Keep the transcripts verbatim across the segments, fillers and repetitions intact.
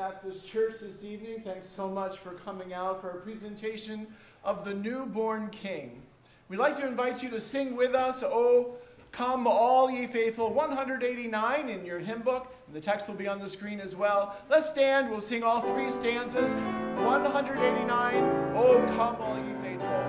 Baptist Church this evening. Thanks so much for coming out for a presentation of the Newborn King. We'd like to invite you to sing with us, "Oh, Come All Ye Faithful," one eighty-nine in your hymn book. And the text will be on the screen as well. Let's stand. We'll sing all three stanzas. one eighty-nine, "Oh, Come All Ye Faithful."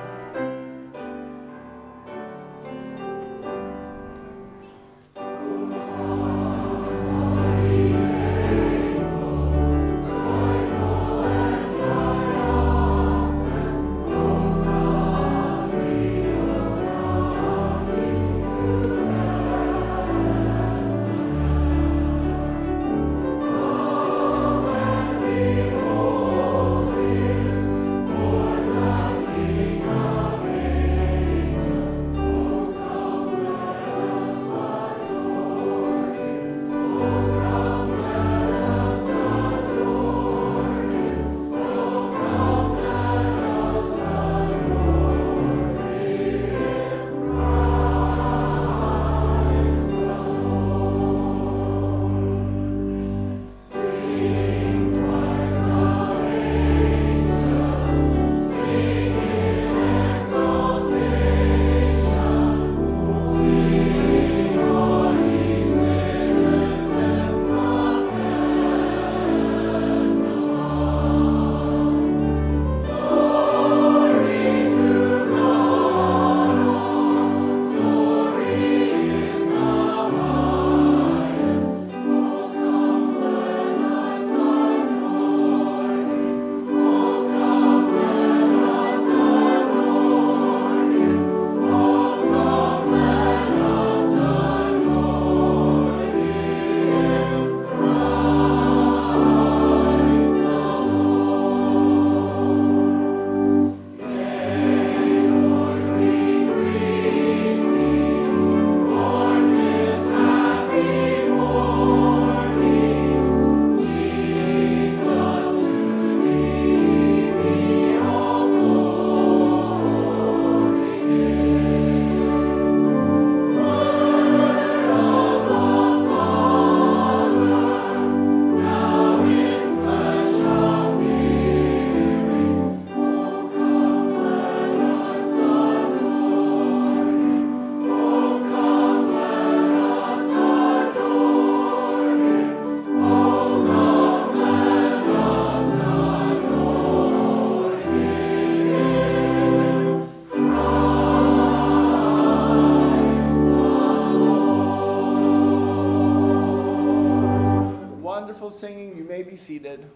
Singing, you may be seated.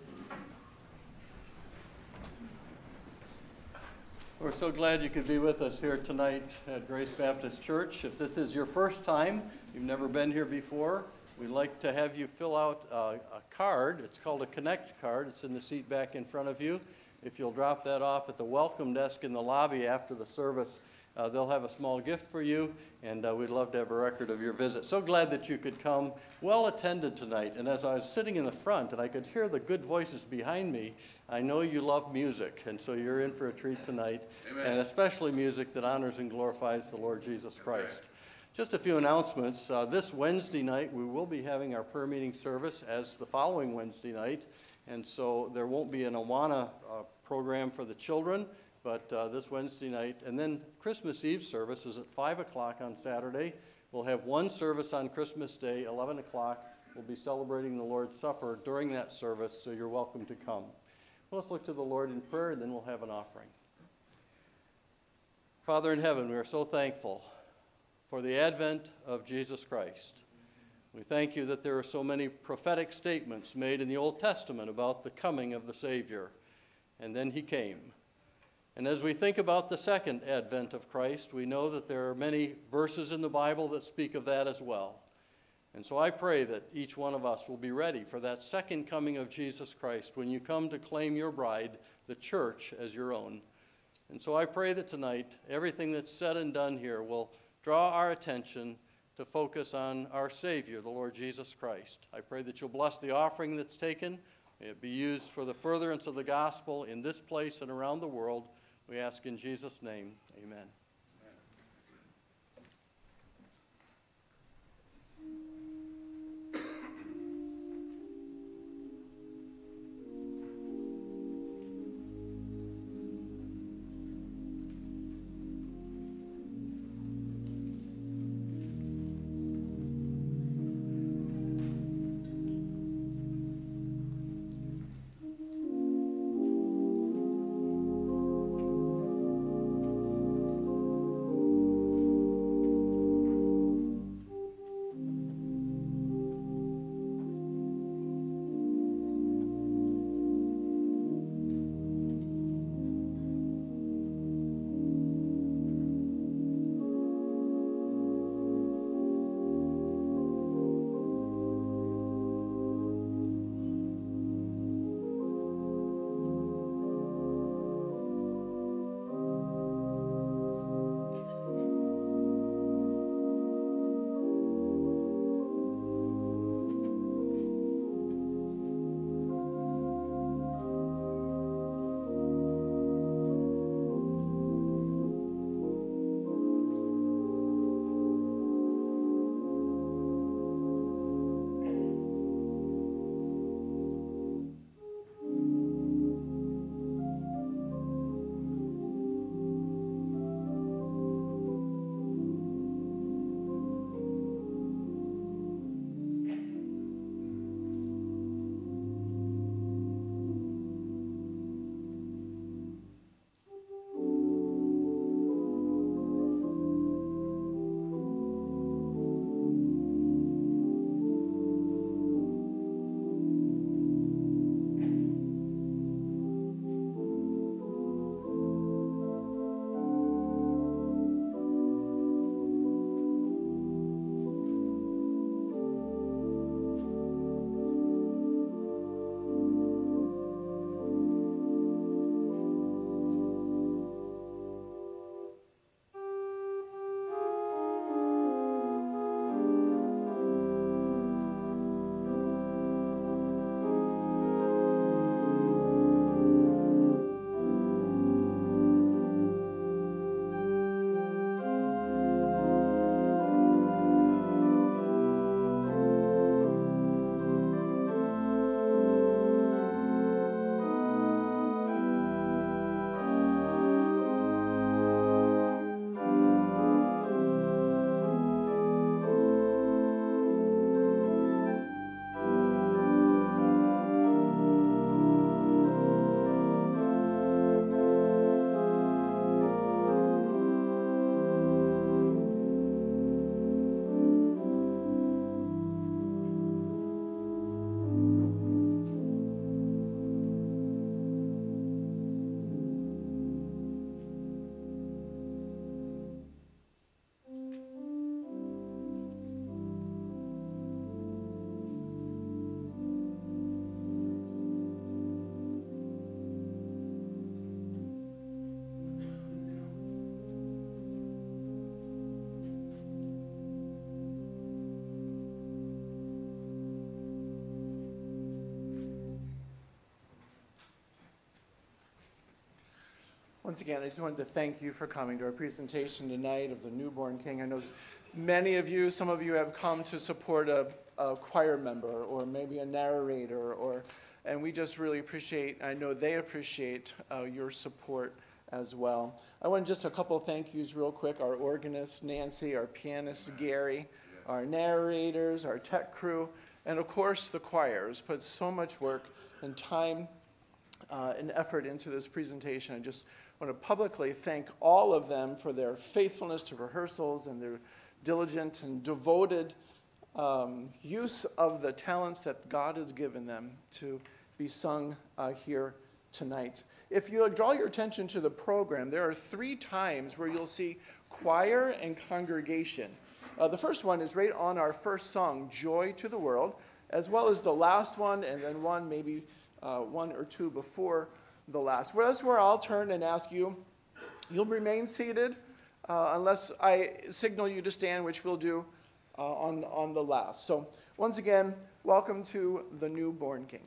We're so glad you could be with us here tonight at Grace Baptist Church. If this is your first time, you've never been here before, we'd like to have you fill out a, a card. It's called a Connect card. It's in the seat back in front of you. If you'll drop that off at the welcome desk in the lobby after the service, Uh, they'll have a small gift for you, and uh, we'd love to have a record of your visit. So glad that you could come, well attended tonight. And as I was sitting in the front and I could hear the good voices behind me, I know you love music, and so you're in for a treat tonight. Amen. And especially music that honors and glorifies the Lord Jesus Christ. Right. Just a few announcements. Uh, this Wednesday night, we will be having our prayer meeting service as the following Wednesday night, and so there won't be an Awana uh, program for the children, but uh, this Wednesday night, and then Christmas Eve service is at five o'clock on Saturday. We'll have one service on Christmas Day, eleven o'clock. We'll be celebrating the Lord's Supper during that service, so you're welcome to come. Well, let's look to the Lord in prayer, and then we'll have an offering. Father in heaven, we are so thankful for the advent of Jesus Christ. We thank you that there are so many prophetic statements made in the Old Testament about the coming of the Savior, and then he came. And as we think about the second advent of Christ, we know that there are many verses in the Bible that speak of that as well. And so I pray that each one of us will be ready for that second coming of Jesus Christ when you come to claim your bride, the church, as your own. And so I pray that tonight, everything that's said and done here will draw our attention to focus on our Savior, the Lord Jesus Christ. I pray that you'll bless the offering that's taken. May it be used for the furtherance of the gospel in this place and around the world. We ask in Jesus' name, amen. Once again, I just wanted to thank you for coming to our presentation tonight of the Newborn King. I know many of you, some of you have come to support a, a choir member or maybe a narrator, or, and we just really appreciate, I know they appreciate uh, your support as well. I want just a couple of thank yous real quick. Our organist, Nancy, our pianist, Gary, our narrators, our tech crew, and of course the choirs put so much work and time uh, and effort into this presentation. I just want to publicly thank all of them for their faithfulness to rehearsals and their diligent and devoted um, use of the talents that God has given them to be sung uh, here tonight. If you draw your attention to the program, there are three times where you'll see choir and congregation. Uh, the first one is right on our first song, Joy to the World, as well as the last one, and then one, maybe uh, one or two before the last. Well, that's where I'll turn and ask you. You'll remain seated uh, unless I signal you to stand, which we'll do uh, on, on the last. So once again, welcome to the Newborn King.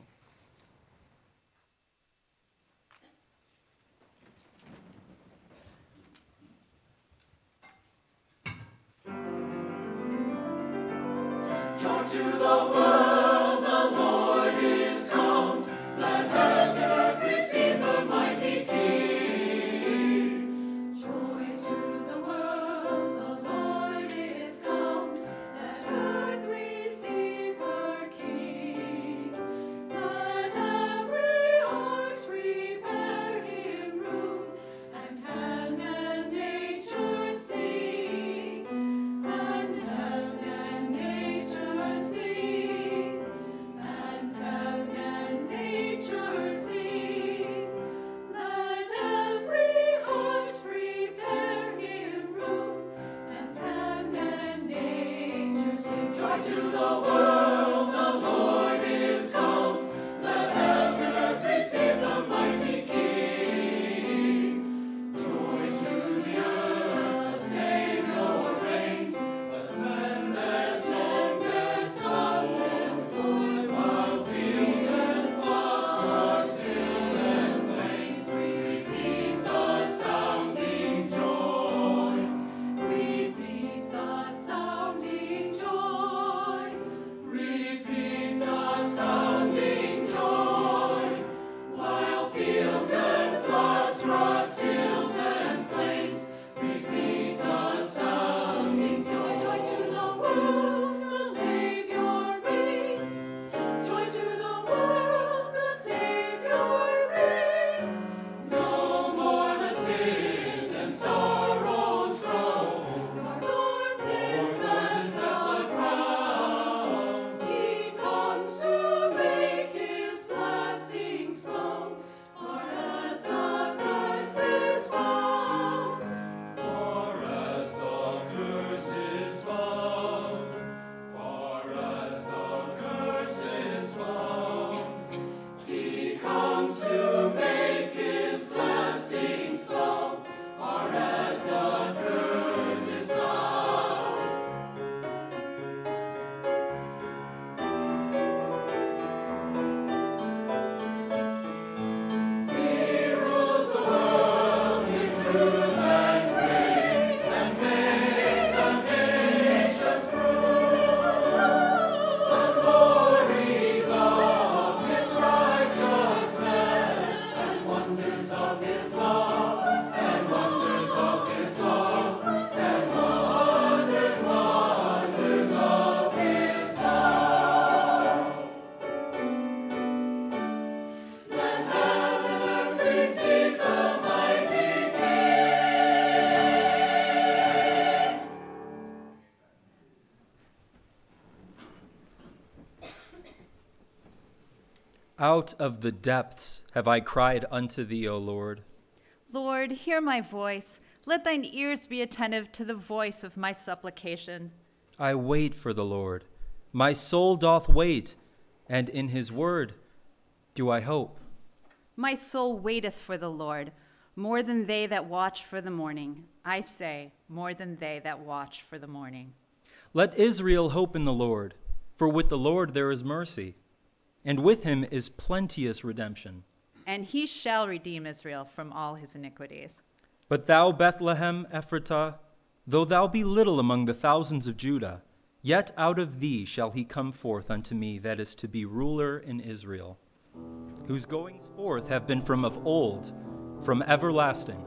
Joy to the world, the Lord is come. Let heaven and earth receive the mighty King. Joy to the world, the Lord is come. Let earth receive her King. Let every heart prepare him room, and heaven and nature sing. And heaven and nature sing. And heaven and nature sing. Let every heart prepare him room, and heaven and nature sing. Joy to the world, the Lord is come. Let heaven and earth receive the mighty King. Joy to the earth, the Savior reigns. Let men their songs, their songs employ, while fields and flowers, hills and plains repeat the sounding joy. Repeat the sounding joy. Repeat the sounding joy. While fields and floods, rocks, hills and plains repeat the sounding joy. Joy to the world, the Savior reigns. Joy to the world, the Savior reigns. No more let sins and sorrows grow, nor thorns infest the crown. He comes to make his blessings flow, for as the curse is found, for as the curse is found, for as the curse is found, he comes to make his blessings flow, for as the curse is found. He rules the world with truth and grace, and makes the nations rule. The glories of his righteousness, and wonders of his love, and wonders of his love, and wonders, wonders of his love. Let heaven and earth receive the mighty King. Out of the depths have I cried unto thee, O Lord. Lord, hear my voice. Let thine ears be attentive to the voice of my supplication. I wait for the Lord. My soul doth wait, and in his word do I hope. My soul waiteth for the Lord, more than they that watch for the morning. I say, more than they that watch for the morning. Let Israel hope in the Lord, for with the Lord there is mercy, and with him is plenteous redemption. and he shall redeem Israel from all his iniquities. But thou, Bethlehem Ephratah, though thou be little among the thousands of Judah, yet out of thee shall he come forth unto me that is to be ruler in Israel, whose goings forth have been from of old, from everlasting.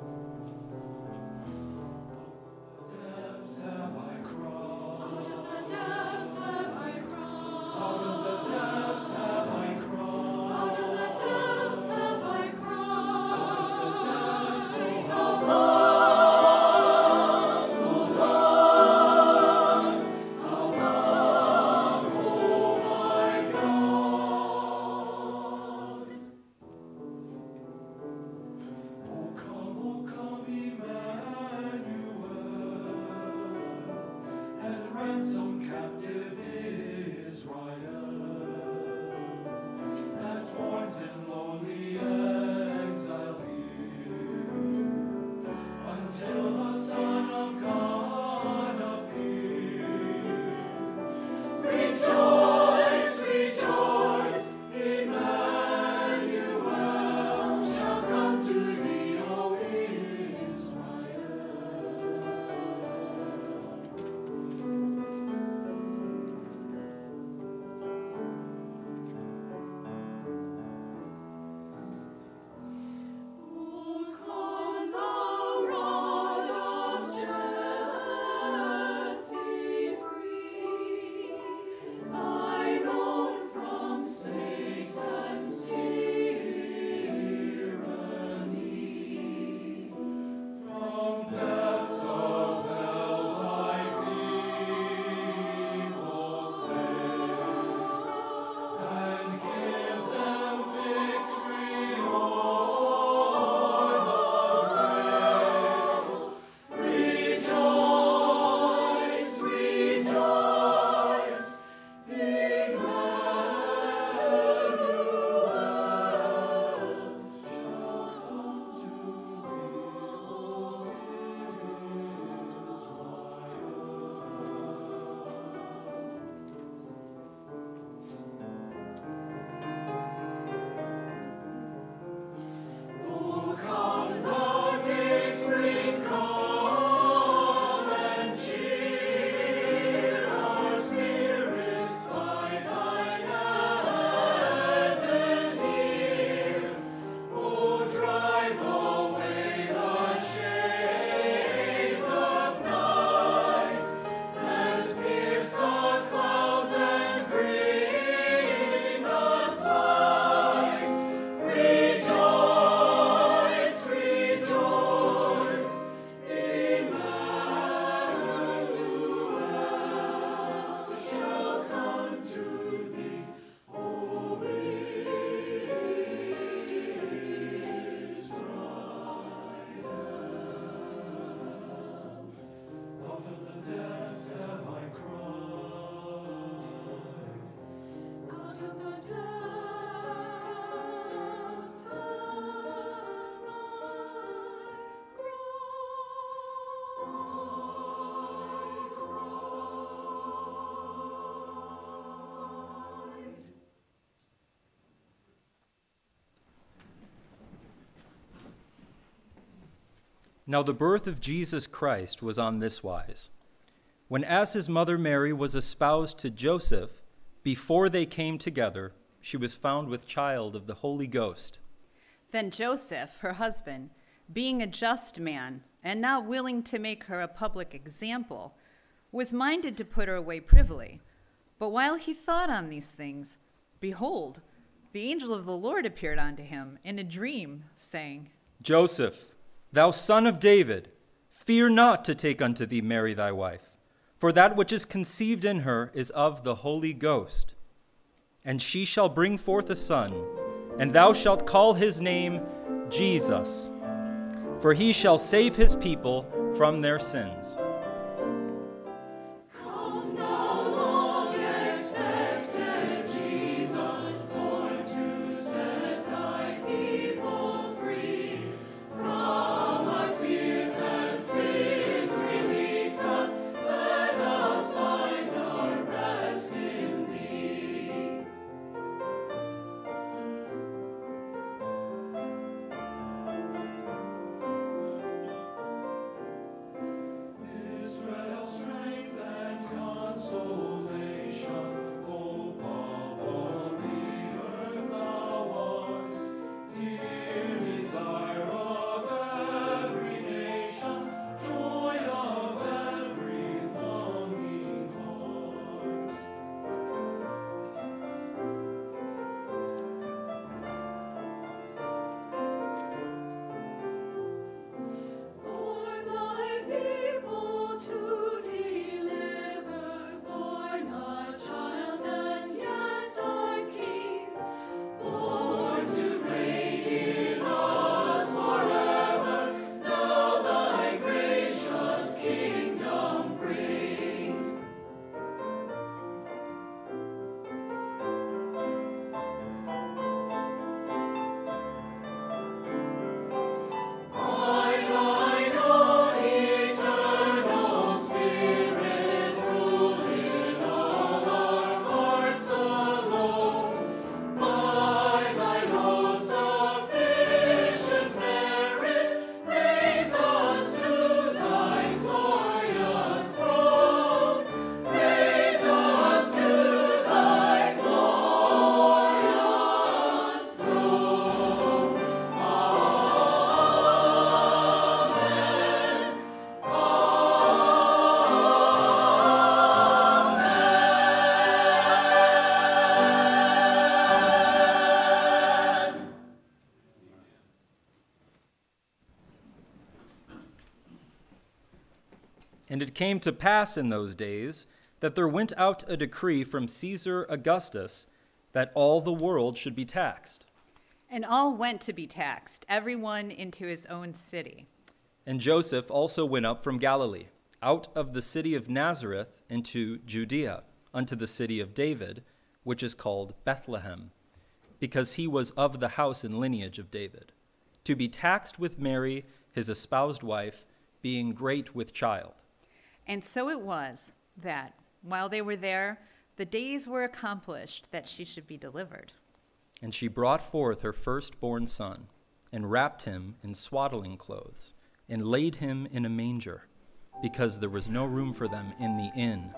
Now the birth of Jesus Christ was on this wise. When as his mother Mary was espoused to Joseph, before they came together, she was found with child of the Holy Ghost. Then Joseph, her husband, being a just man, and not willing to make her a public example, was minded to put her away privily. But while he thought on these things, behold, the angel of the Lord appeared unto him in a dream, saying, Joseph, thou son of David, fear not to take unto thee Mary thy wife, for that which is conceived in her is of the Holy Ghost. And she shall bring forth a son, and thou shalt call his name Jesus, for he shall save his people from their sins. And it came to pass in those days that there went out a decree from Caesar Augustus that all the world should be taxed. And all went to be taxed, everyone into his own city. And Joseph also went up from Galilee, out of the city of Nazareth into Judea, unto the city of David, which is called Bethlehem, because he was of the house and lineage of David, to be taxed with Mary, his espoused wife, being great with child. And so it was that, while they were there, the days were accomplished that she should be delivered. And she brought forth her firstborn son, and wrapped him in swaddling clothes, and laid him in a manger, because there was no room for them in the inn.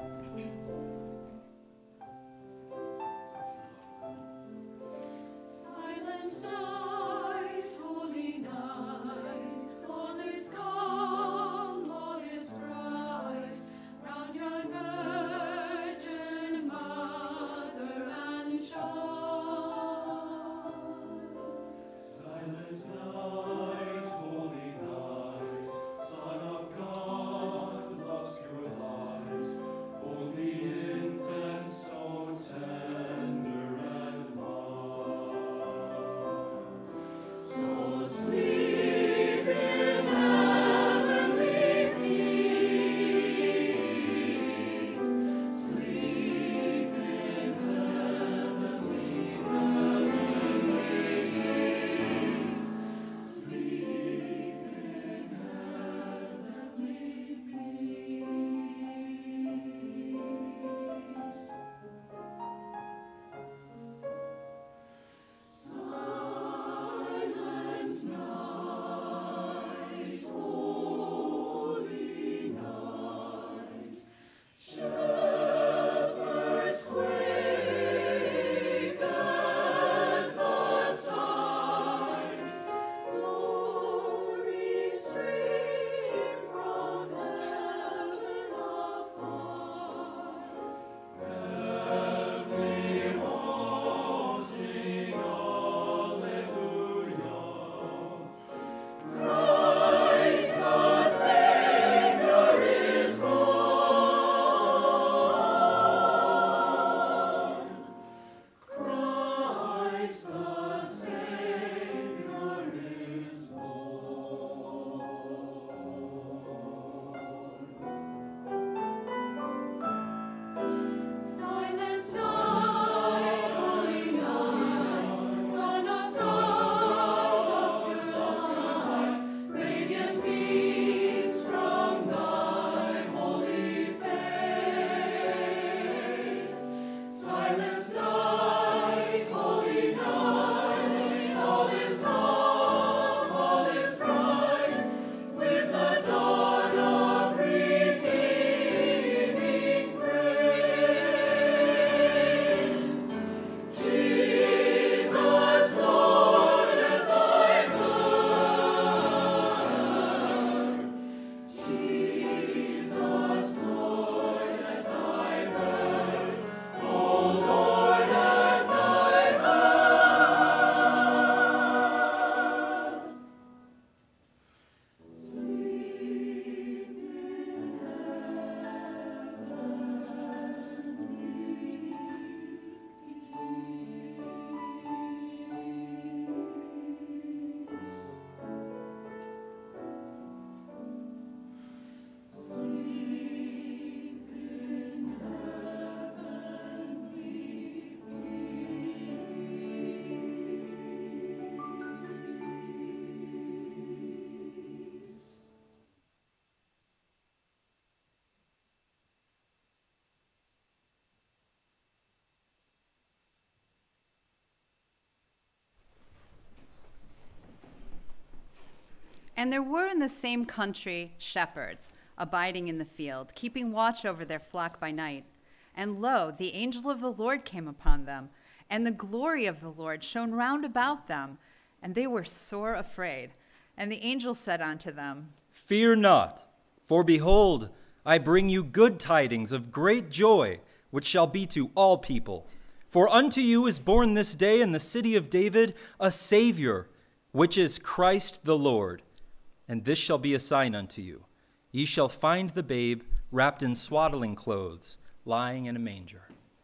Silent night, holy night, all is calm, all is bright, round yon Virgin Mother and Child. Silent night, holy night, Son of God, love's pure light, only infant so tender and mild. So sleep in heavenly peace, sleep in heavenly, heavenly peace, sleep in heavenly peace. Silent night, holy night, shepherds quake at the sight, glory stream from heaven afar, heavenly hosts sing Alleluia. Christ the Savior is born. Christ the Savior is born. Silent night, holy night, Son of God, love's pure light, radiant beams from thy holy face. Silent night, holy night, all is calm, all is bright, with the dawn of redeeming grace. Jesus, Lord, at thy birth. Jesus, Lord, at thy birth. O Lord, at thy birth. Sleep in And there were in the same country shepherds, abiding in the field, keeping watch over their flock by night. And lo, the angel of the Lord came upon them, and the glory of the Lord shone round about them, and they were sore afraid. And the angel said unto them, Fear not, for behold, I bring you good tidings of great joy, which shall be to all people. For unto you is born this day in the city of David a Savior, which is Christ the Lord. And this shall be a sign unto you. ye shall find the babe wrapped in swaddling clothes, lying in a manger.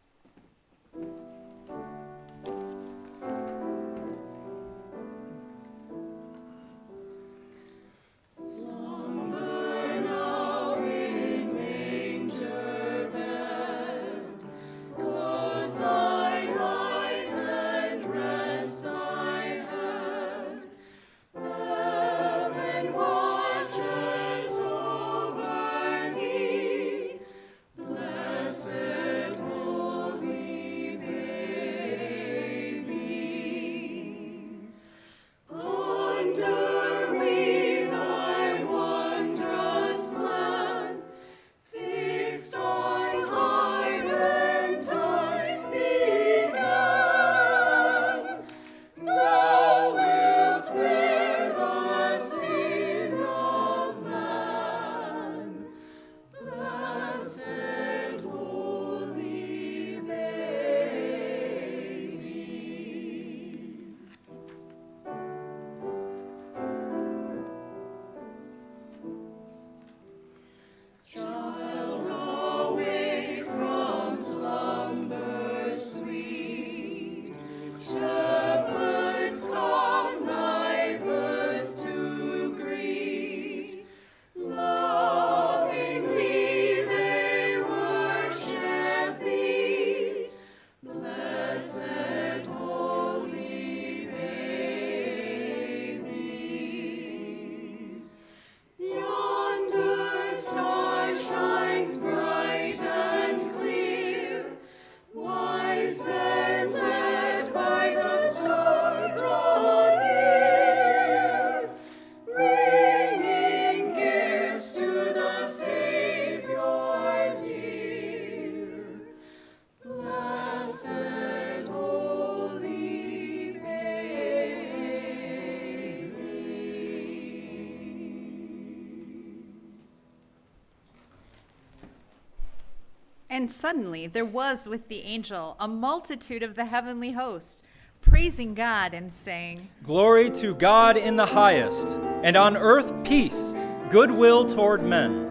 And suddenly there was with the angel a multitude of the heavenly host, praising God and saying, Glory to God in the highest, and on earth peace, goodwill toward men.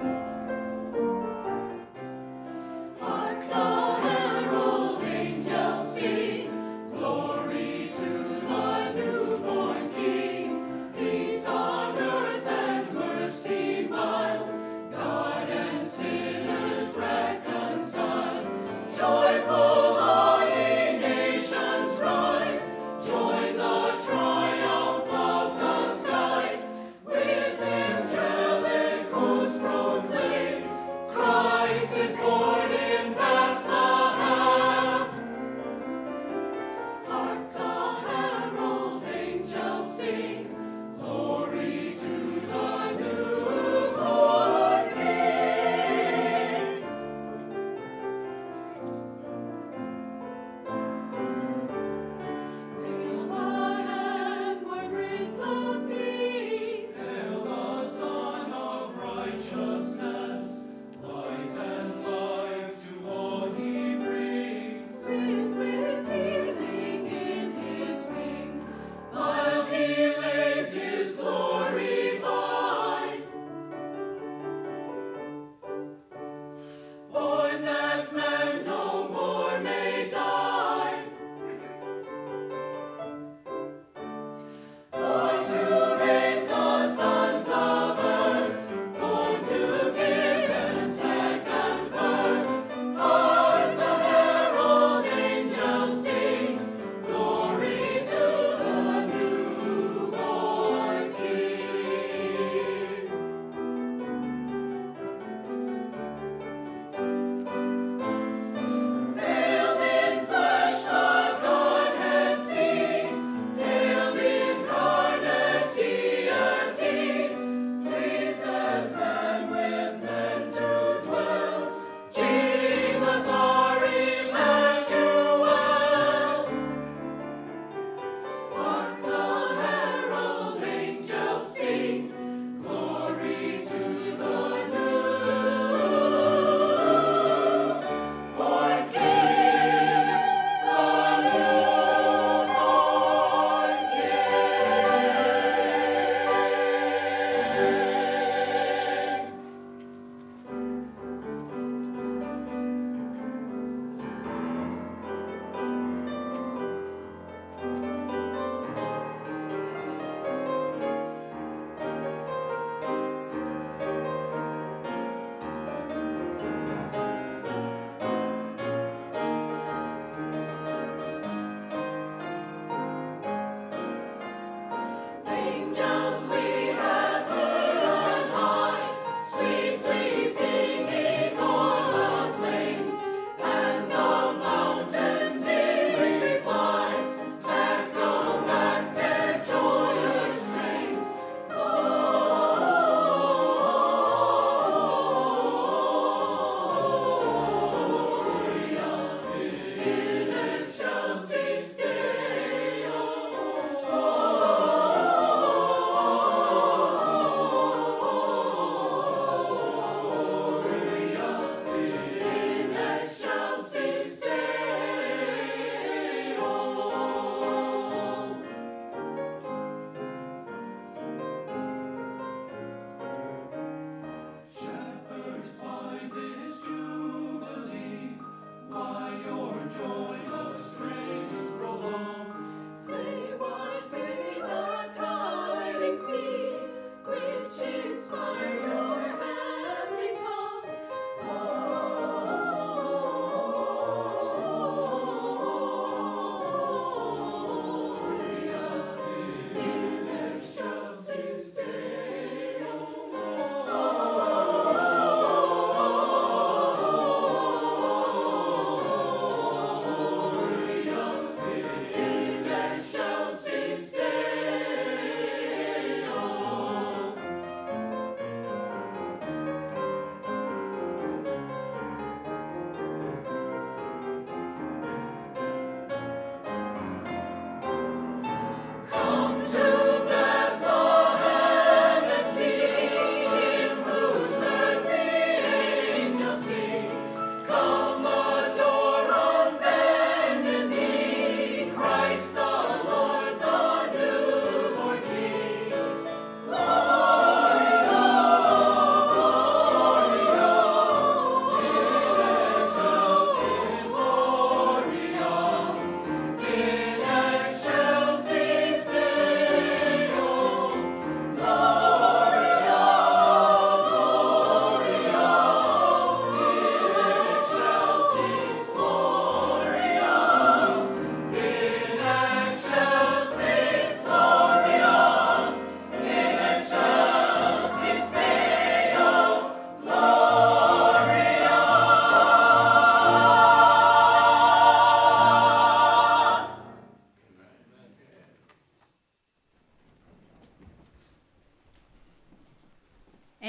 Hark the herald angels sing, glory to the newborn King. Peace on earth and mercy mild, God and sinners reconciled. Joyful all ye nations rise, join the triumph of the skies, with angelic hosts proclaim.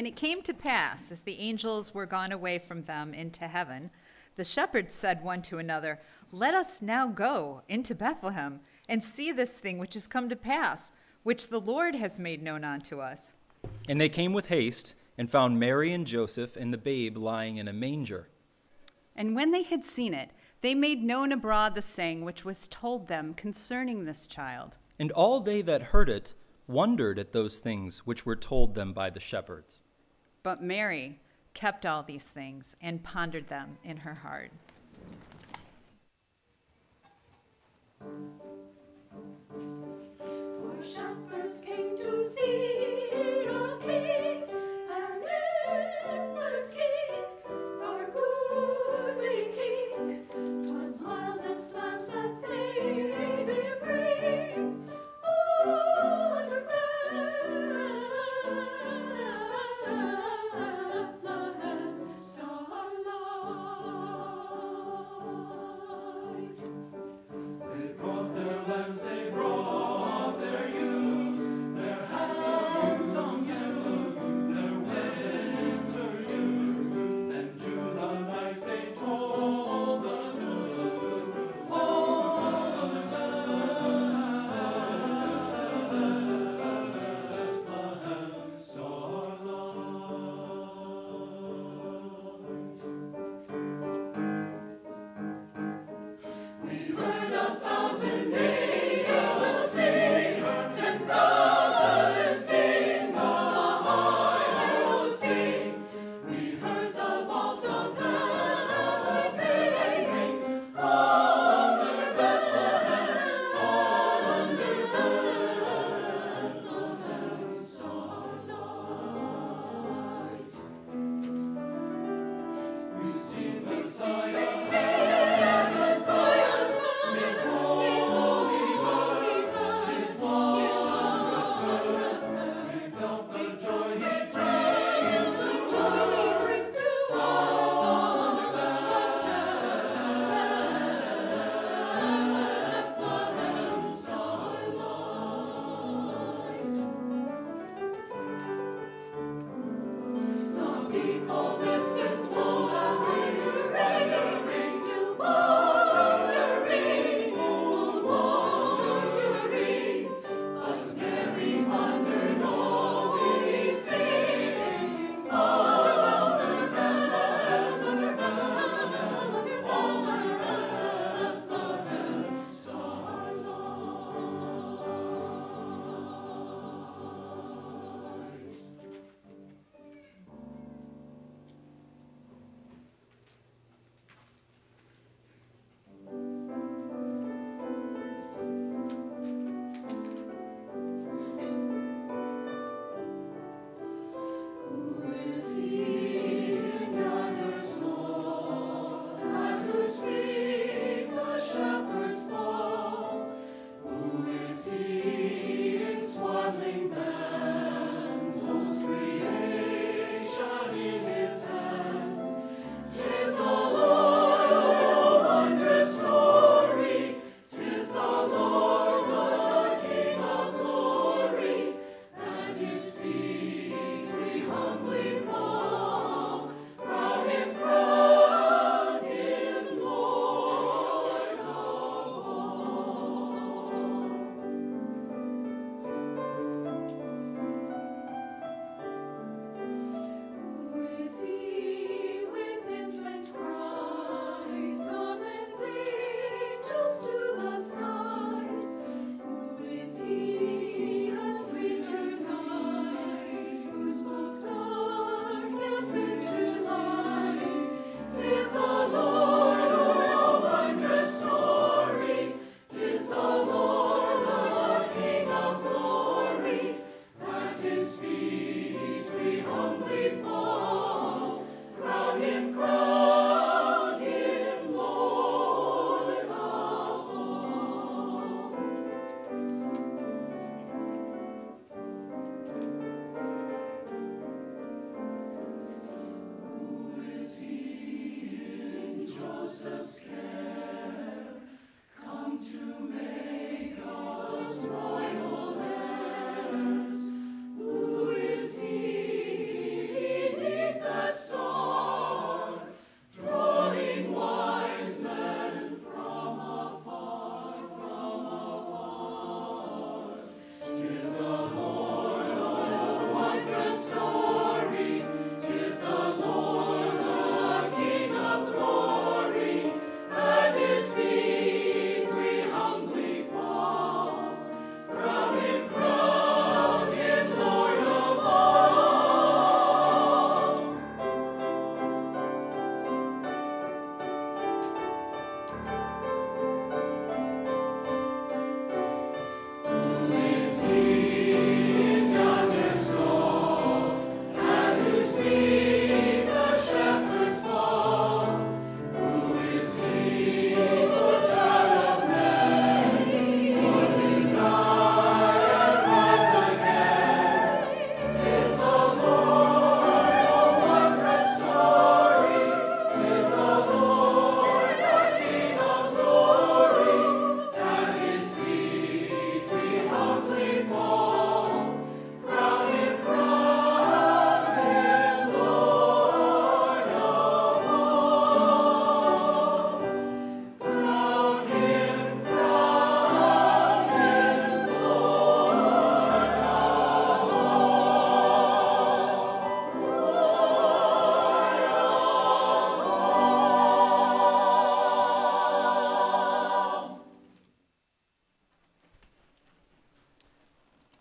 And it came to pass, as the angels were gone away from them into heaven, the shepherds said one to another, "Let us now go into Bethlehem, and see this thing which is come to pass, which the Lord has made known unto us." And they came with haste, and found Mary and Joseph and the babe lying in a manger. And when they had seen it, they made known abroad the saying which was told them concerning this child. And all they that heard it wondered at those things which were told them by the shepherds. But Mary kept all these things and pondered them in her heart. For shepherds came to see a king, an infant king, our goodly king. 'Twas mildest lambs that they did bring, all under Bethlehem's starlight. They brought their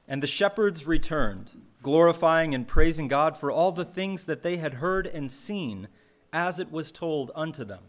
And the shepherds returned, glorifying and praising God for all the things that they had heard and seen, as it was told unto them.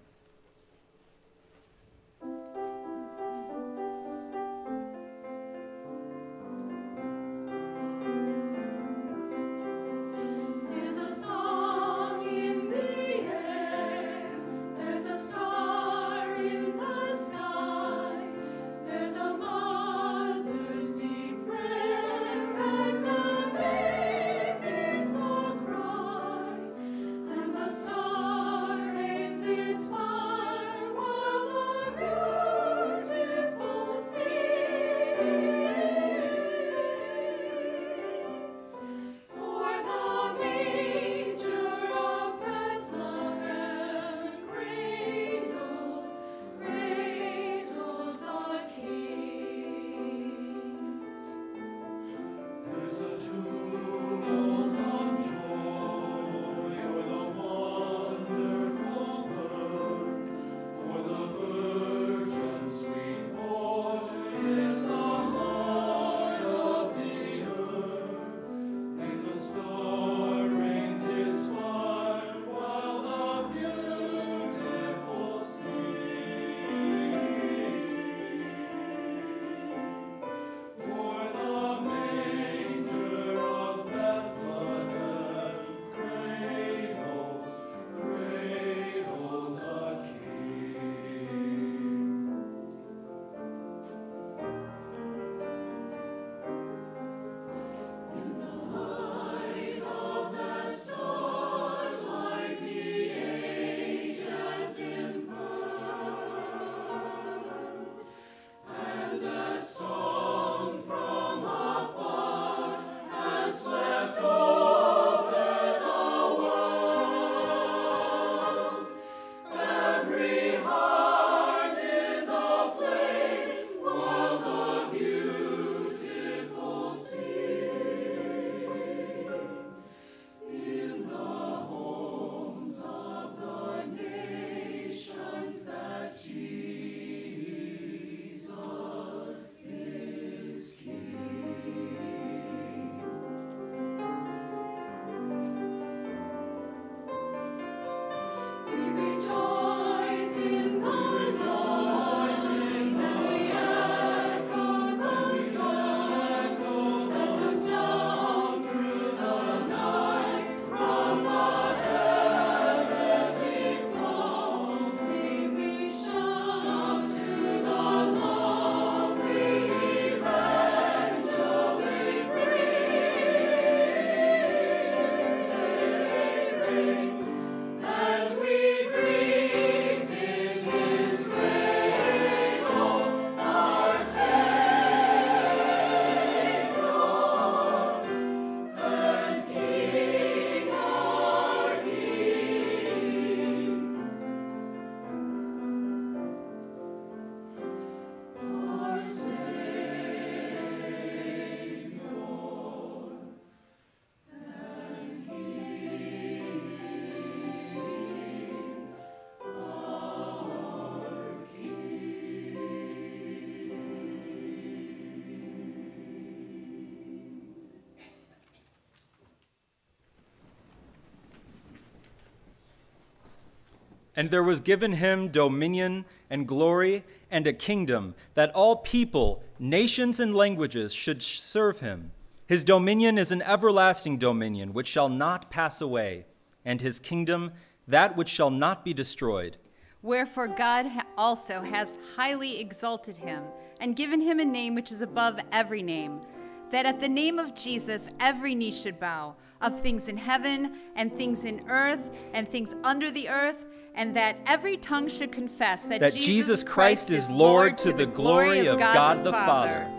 And there was given him dominion and glory and a kingdom, that all people, nations, and languages should serve him. His dominion is an everlasting dominion which shall not pass away, and his kingdom that which shall not be destroyed. Wherefore God also has highly exalted him, and given him a name which is above every name, that at the name of Jesus every knee should bow, of things in heaven, and things in earth, and things under the earth, and that every tongue should confess that, that Jesus Christ is Lord to the glory of God the Father.